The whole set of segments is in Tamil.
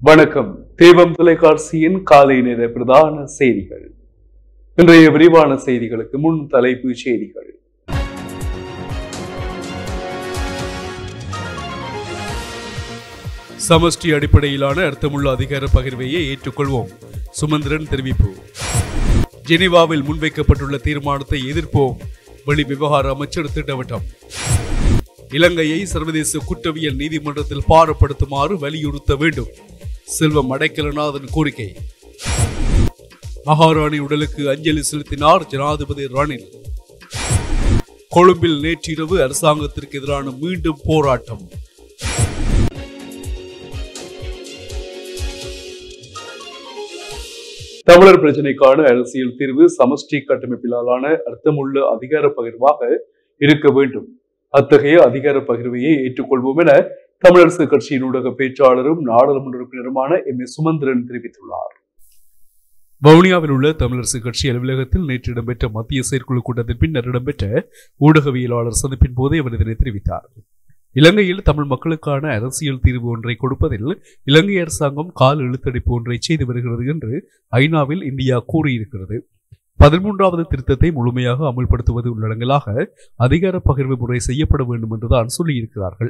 வணக்கம். தீபம் தொலைக்காட்சியின் காலை நேர பிரதான செய்திகள். இன்றைய விரிவான செய்திகளுக்கு முன் தலைப்பு செய்திகள். சமஷ்டி அடிப்படையிலான அர்த்தமுள்ள அதிகார பகிர்வையை ஏற்றுக்கொள்வோம், சுமந்திரன் தெரிவிப்பு. ஜெனீவாவில் முன்வைக்கப்பட்டுள்ள தீர்மானத்தை எதிர்ப்போம், வெளி விவகார அமைச்சர் திட்டவட்டம். இலங்கையை சர்வதேச குற்றவியல் நீதிமன்றத்தில் பாரப்படுத்துமாறு வலியுறுத்த வேண்டும், செல்வம் அடைக்கலநாதன் கோரிக்கை. மகாராணி உடலுக்கு அஞ்சலி செலுத்தினார் ஜனாதிபதி ரணில். கொழும்பில் நேற்றிரவு அரசாங்கத்திற்கு எதிரான மீண்டும் போராட்டம். தமிழர் பிரச்சினைக்கான அரசியல் தீர்வு சமஷ்டி கட்டமைப்பிலான அர்த்தமுள்ள அதிகார பகிர்வாக இருக்க வேண்டும். அத்தகைய அதிகார பகிர்வையை ஏற்றுக்கொள்வோம் என தமிழரசு கட்சியின் ஊடக பேச்சாளரும் நாடாளுமன்ற உறுப்பினருமான சுமந்திரன் தெரிவித்துள்ளார். வவுனியாவில் உள்ள தமிழரசு கட்சி அலுவலகத்தில் நேற்று இடம்பெற்ற மத்திய செயற்குழு கூட்டத்தின் பின்னர் இடம்பெற்ற ஊடகவியலாளர் சந்திப்பின் போதே அவர் இதனை தெரிவித்தார். இலங்கையில் தமிழ் மக்களுக்கான அரசியல் தீர்வு ஒன்றை கொடுப்பதில் இலங்கை அரசாங்கம் கால் இழுத்தடிப்பு ஒன்றை செய்து வருகிறது என்று ஐநாவில் இந்தியா கூறியிருக்கிறது. 13வது திருத்தத்தை முழுமையாக அமுல்படுத்துவது உள்ளடங்கலாக அதிகார பகிர்வு முறை செய்யப்பட வேண்டும் என்றுதான் சொல்லியிருக்கிறார்கள்.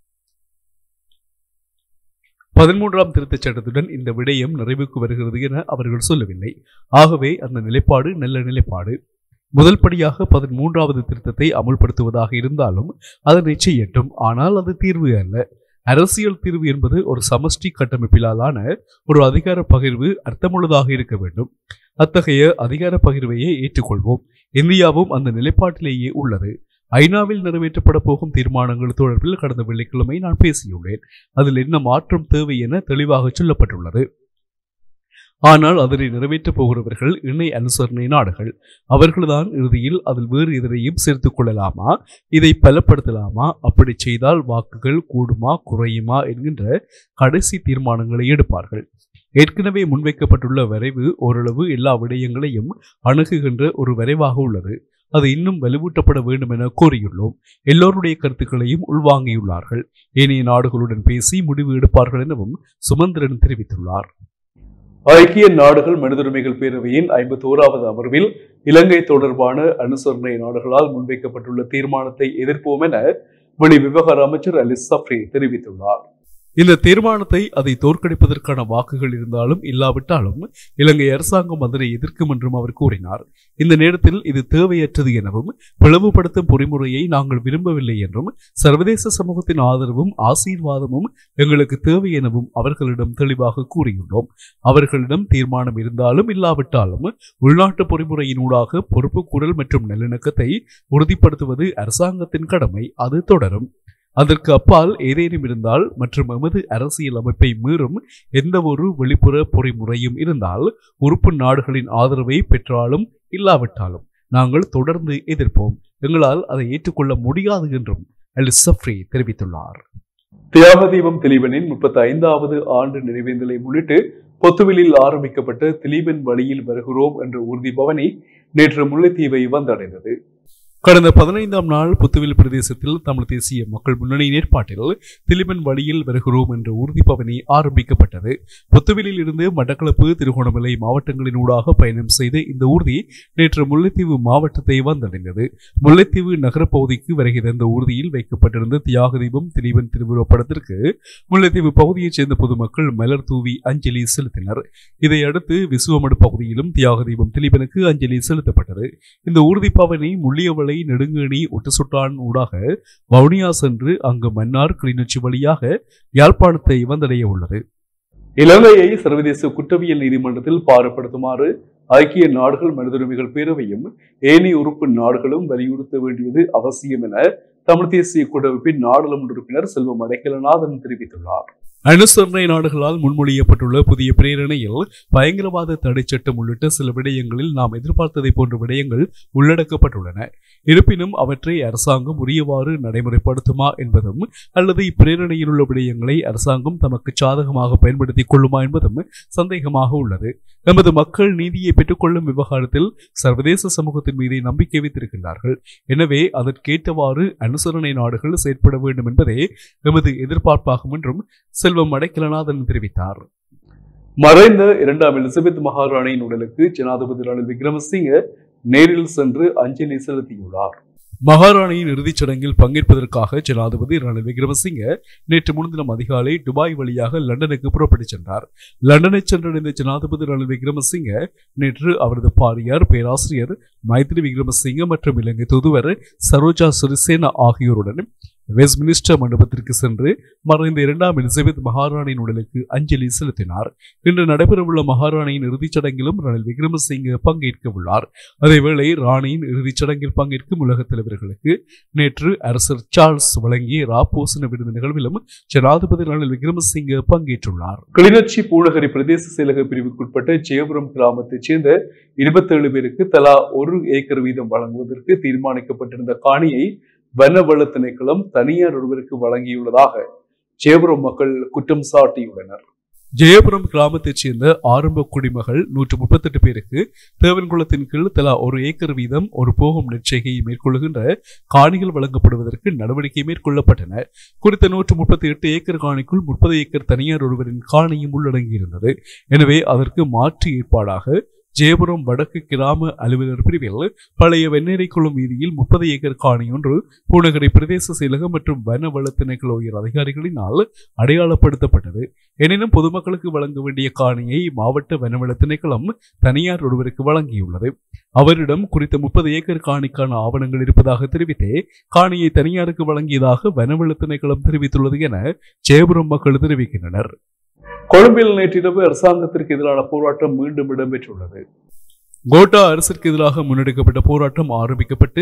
13ஆம் திருத்தச் சட்டத்துடன் இந்த விடயம் நிறைவுக்கு வருகிறது என அவர்கள் சொல்லவில்லை. ஆகவே அந்த நிலைப்பாடு நல்ல நிலைப்பாடு. முதல் படியாக 13வது திருத்தத்தை அமுல்படுத்துவதாக இருந்தாலும் அதனை செய்யட்டும். ஆனால் அது தீர்வு அல்ல. அரசியல் தீர்வு என்பது ஒரு சமஷ்டி கட்டமைப்பிலான ஒரு அதிகார பகிர்வு அர்த்தமுள்ளதாக இருக்க வேண்டும். அத்தகைய அதிகார பகிர்வையை ஏற்றுக்கொள்வோம். இந்தியாவும் அந்த நிலைப்பாட்டிலேயே உள்ளது. ஐநாவில் நிறைவேற்றப்பட போகும் தீர்மானங்கள் தொடர்பில் கடந்த வெள்ளிக்கிழமை நான் பேசியுள்ளேன். அதில் என்ன மாற்றம் தேவை என தெளிவாக சொல்லப்பட்டுள்ளது. ஆனால் அதனை நிறைவேற்றப் போகிறவர்கள் இணை அனுசரணை நாடுகள். அவர்கள்தான் இறுதியில் அதில் வேறு எதனையும் சேர்த்துக் கொள்ளலாமா, இதை பலப்படுத்தலாமா, அப்படி செய்தால் வாக்குகள் கூடுமா குறையுமா என்கின்ற கடைசி தீர்மானங்களை எடுப்பார்கள். ஏற்கனவே முன்வைக்கப்பட்டுள்ள வரைவு ஓரளவு எல்லா விடயங்களையும் அணுகுகின்ற ஒரு வரைவாக உள்ளது. அது இன்னும் வலுவூட்டப்பட வேண்டும் என கோரியுள்ளோம். எல்லோருடைய கருத்துக்களையும் உள்வாங்கியுள்ளார்கள். ஏனைய நாடுகளுடன் பேசி முடிவு எடுப்பார்கள் எனவும் சுமந்திரன் தெரிவித்துள்ளார். ஐக்கிய நாடுகள் மனிதுரிமைகள் பேரவையின் 51வது அமர்வில் இலங்கை தொடர்பான அனுசரணை நாடுகளால் முன்வைக்கப்பட்டுள்ள தீர்மானத்தை எதிர்ப்போம் என வெளி விவகார அமைச்சர் சஃப்ரி தெரிவித்துள்ளார். இந்த தீர்மானத்தை அதை தோற்கடிப்பதற்கான வாக்குகள் இருந்தாலும் இல்லாவிட்டாலும் இலங்கை அரசாங்கம் அதனை எதிர்க்கும் என்றும் அவர் கூறினார். இந்த நேரத்தில் இது தேவையற்றது எனவும் பிளவுபடுத்தும் பொறிமுறையை நாங்கள் விரும்பவில்லை என்றும் சர்வதேச சமூகத்தின் ஆதரவும் ஆசீர்வாதமும் எங்களுக்கு தேவை எனவும் அவர்களிடம் தெளிவாக கூறியுள்ளோம். அவர்களிடம் தீர்மானம் இருந்தாலும் இல்லாவிட்டாலும் உள்நாட்டு பொறிமுறையினூடாக பொறுப்பு குரல் மற்றும் நல்லிணக்கத்தை உறுதிப்படுத்துவது அரசாங்கத்தின் கடமை. அது தொடரும். அதற்கு அப்பால் ஏதேனும் இருந்தால் மற்றும் எமது அரசியல் அமைப்பை மீறும் எந்த ஒரு வெளிப்புற பொறிமுறையும் இருந்தால் உறுப்பு நாடுகளின் ஆதரவை பெற்றாலும் இல்லாவிட்டாலும் நாங்கள் தொடர்ந்து எதிர்ப்போம். எங்களால் அதை ஏற்றுக்கொள்ள முடியாது என்றும் சஃப்ரி தெரிவித்துள்ளார். தியாகதீபம் திலீபனின் 35வது ஆண்டு நினைவேந்தலை முன்னிட்டு பொத்துவிலில் ஆரம்பிக்கப்பட்ட திலீபன் வழியில் வருகிறோம் என்ற ஊர்தி பவனி நேற்று முல்லைத்தீவை வந்தடைந்தது. கடந்த 15ஆம் நாள் புத்துவில் பிரதேசத்தில் தமிழ் தேசிய மக்கள் முன்னணியின் ஏற்பாட்டில் திலீபன் வழியில் வருகிறோம் என்ற ஊர்தி பவனி ஆரம்பிக்கப்பட்டது. புத்துவிலில் இருந்து மட்டக்களப்பு, திருகோணமலை மாவட்டங்களின் ஊடாக பயணம் செய்த இந்த ஊர்தி நேற்று முல்லைத்தீவு மாவட்டத்தை வந்தடைந்தது. முல்லைத்தீவு நகரப்பகுதிக்கு வருகை தந்த ஊர்தியில் வைக்கப்பட்டிருந்த தியாகதீபம் திலீபன் திருவுருவப்படத்திற்கு முல்லைத்தீவு பகுதியைச் சேர்ந்த பொதுமக்கள் மலர் தூவி அஞ்சலி செலுத்தினர். இதையடுத்து விசுவமடு பகுதியிலும் தியாகதீபம் திலீபனுக்கு அஞ்சலி செலுத்தப்பட்டது. இந்த ஊர்தி பவனி முள்ளியவளை நெடுங்கணி ஒட்டுசுட்டான் ஊடாக வவுனியா சென்று அங்கு மன்னார் கிளிநொச்சி வழியாக யாழ்ப்பாணத்தை வந்தடைய உள்ளது. இலங்கையை சர்வதேச குற்றவியல் நீதிமன்றத்தில் பாரப்படுத்துமாறு ஐக்கிய நாடுகள் மனிதுரிமைகள் பேரவையும் ஏனைய உறுப்பு நாடுகளும் வலியுறுத்த வேண்டியது அவசியம் என தமிழ் தேசிய கூட்டமைப்பின் நாடாளுமன்ற உறுப்பினர் செல்வம் அடைக்கலநாதன் தெரிவித்துள்ளார். அனுசரணை நாடுகளால் முன்மொழியப்பட்டுள்ள புதிய பிரேரணையில் பயங்கரவாத தடை சட்டம் உள்ளிட்ட சில விடயங்களில் நாம் எதிர்பார்த்ததை போன்ற விடயங்கள் உள்ளடக்கப்பட்டுள்ளன. இருப்பினும் அவற்றை அரசாங்கம் உரியவாறு நடைமுறைப்படுத்துமா என்பதும் அல்லது இப்பிரேரணையில் உள்ள விடயங்களை அரசாங்கம் தமக்கு சாதகமாக பயன்படுத்திக் கொள்ளுமா என்பதும் சந்தேகமாக உள்ளது. நமது மக்கள் நீதியை பெற்றுக்கொள்ளும் விவகாரத்தில் சர்வதேச சமூகத்தின் மீது நம்பிக்கை வைத்திருக்கின்றார்கள். எனவே அதற்கேற்றவாறு அனுசரணை நாடுகள் செயற்பட வேண்டும் என்பதே எமது எதிர்பார்ப்பாகும் என்றும் செல்வம் அடைக்கலநாதன் தெரிவித்தார். மறைந்த இரண்டாம் எலிசபெத் மகாராணியின் உடலுக்கு ஜனாதிபதி ரணில் விக்ரமசிங்க நேரில் சென்று அஞ்சலி செலுத்தியுள்ளார். மகாராணியின் இறுதிச் சடங்கில் பங்கேற்பதற்காக ஜனாதிபதி ரணில் விக்ரமசிங்க நேற்று முன்தினம் அதிகாலை துபாய் வழியாக லண்டனுக்கு புறப்பட்டுச் சென்றார். லண்டனை சென்றடைந்த ஜனாதிபதி ரணில் விக்ரமசிங்க நேற்று அவரது பாரியார் பேராசிரியர் மைத்ரி விக்ரமசிங்க மற்றும் இலங்கை தூதுவர் சரோஜா சிறிசேன ஆகியோருடன் வெஸ்ட்மினிஸ்டர் மண்டபத்திற்கு சென்று மறைந்த இரண்டாம் எலிசபெத் மகாராணியின் உடலுக்கு அஞ்சலி செலுத்தினார். இன்று நடைபெறவுள்ள மகாராணியின் இறுதிச் சடங்கிலும் ரணில் விக்ரமசிங்க பங்கேற்க உள்ளார். அதேவேளை ராணியின் இறுதிச் சடங்கில் பங்கேற்கும் உலகத் தலைவர்களுக்கு நேற்று அரசர் சார்ல்ஸ் வழங்கிய ராப்போசன விருது நிகழ்விலும் ஜனாதிபதி ரணில் விக்ரமசிங்க பங்கேற்றுள்ளார். கிளிநொச்சி பூநகரி பிரதேச செயலக பிரிவுக்குட்பட்ட ஜெயபுரம் கிராமத்தைச் சேர்ந்த 27 பேருக்கு தலா 1 ஏக்கர் வீதம் வழங்குவதற்கு தீர்மானிக்கப்பட்டிருந்த காணியை வனவள திணைக்களம் தனியார் ஒருவருக்கு வழங்கியுள்ளதாக ஜெயபுரம் மக்கள் குற்றம் சாட்டியுள்ளனர். ஜெயபுரம் கிராமத்தைச் சேர்ந்த ஆரம்ப குடிமகள் 138 பேருக்கு தேவன்குளத்தின் கீழ் தலா 1 ஏக்கர் வீதம் ஒரு போகும் நெற்செய்கையை மேற்கொள்ளுகின்ற காணிகள் வழங்கப்படுவதற்கு நடவடிக்கை மேற்கொள்ளப்பட்டன. குறித்த 138 ஏக்கர் காணிக்குள் 30 ஏக்கர் தனியார் ஒருவரின் காணியும் உள்ளடங்கியிருந்தது. எனவே அதற்கு மாற்று ஏற்பாடாக ஜெயபுரம் வடக்கு கிராம அலுவலர் பிரிவில் பழைய வெண்ணேரைக்குளம் வீதியில் 30 ஏக்கர் காணி ஒன்று பூநகரி பிரதேச செயலகம் மற்றும் வனவள திணைக்கள உயர் அதிகாரிகளினால் அடையாளப்படுத்தப்பட்டது. எனினும் பொதுமக்களுக்கு வழங்க வேண்டிய காணியை மாவட்ட வனவள திணைக்களம் தனியார் ஒருவருக்கு வழங்கியுள்ளது. அவரிடம் குறித்த 30 ஏக்கர் காணிக்கான ஆவணங்கள் இருப்பதாக தெரிவித்தே காணியை தனியாருக்கு வழங்கியதாக வனவள திணைக்களம் தெரிவித்துள்ளது என ஜெயபுரம் மக்கள் தெரிவிக்கின்றனர். கொழும்பில் நேற்றிரவு அரசாங்கத்திற்கு எதிரான போராட்டம் மீண்டும் இடம்பெற்றுள்ளது. கோட்டா அரசிற்கு எதிராக முன்னெடுக்கப்பட்ட போராட்டம் ஆரம்பிக்கப்பட்டு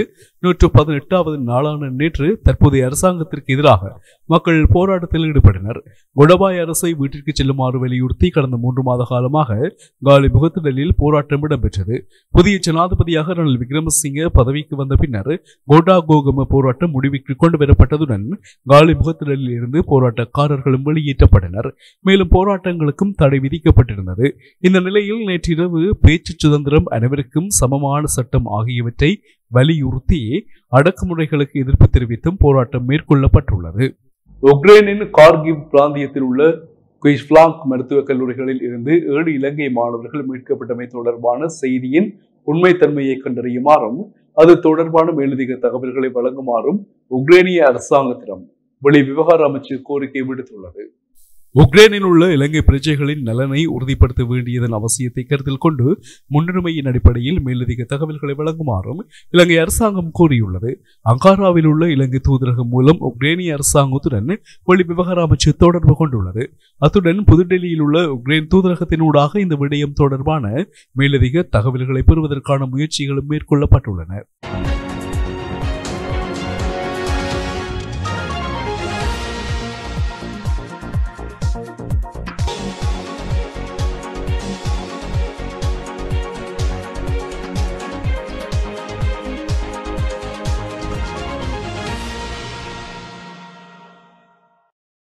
118வது நாளான நேற்று தற்போதைய அரசாங்கத்திற்கு எதிராக மக்கள் போராட்டத்தில் ஈடுபட்டனர். கொடபாய அரசை வீட்டிற்கு செல்லுமாறு வலியுறுத்தி கடந்த 3 மாத காலமாக காலி முகத்திடலில் போராட்டம் இடம்பெற்றது. புதிய ஜனாதிபதியாக ரணில் விக்ரமசிங்க பதவிக்கு வந்த பின்னர் கோட்டா கோகம போராட்டம் முடிவுக்கு கொண்டு வரப்பட்டதுடன் காலி முகத்திடலில் இருந்து போராட்டக்காரர்களும் வெளியேற்றப்பட்டனர். மேலும் போராட்டங்களுக்கும் தடை விதிக்கப்பட்டிருந்தது. இந்த நிலையில் நேற்றிரவு பேச்சு சுதந்திரம், அனைவருக்கும் சமமான சட்டம் ஆகியவற்றை வலியுறுத்தி அடக்குமுறைகளுக்கு எதிர்ப்பு தெரிவித்தும் போராட்டம் மேற்கொள்ளப்பட்டுள்ளது. உக்ரைனின் கார்கிவ் பிராந்தியத்தில் உள்ள குயிஸ்லாங்க் மருத்துவக் கல்லூரிகளில் இருந்து 7 இலங்கை மாணவர்கள் மீட்கப்பட்டமை தொடர்பான செய்தியின் உண்மைத்தன்மையை கண்டறியுமாறும் அது தொடர்பான மேலதிக தகவல்களை வழங்குமாறும் உக்ரைனிய அரசாங்கத்திடம் வெளிவிவகார அமைச்சு கோரிக்கை விடுத்துள்ளது. உக்ரைனில் உள்ள இலங்கை பிரஜைகளின் நலனை உறுதிப்படுத்த வேண்டியதன் அவசியத்தை கருத்தில் கொண்டு முன்னுரிமையின் அடிப்படையில் மேலதிக தகவல்களை வழங்குமாறும் இலங்கை அரசாங்கம் கூறியுள்ளது. அங்காராவில் உள்ள இலங்கை தூதரகம் மூலம் உக்ரைனிய அரசாங்கத்துடன் வெளிவிவகார அமைச்சு தொடர்பு கொண்டுள்ளது. அத்துடன் புதுடெல்லியில் உள்ள உக்ரைன் தூதரகத்தினூடாக இந்த விடயம் தொடர்பான மேலதிக தகவல்களை பெறுவதற்கான முயற்சிகளும் மேற்கொள்ளப்பட்டுள்ளன.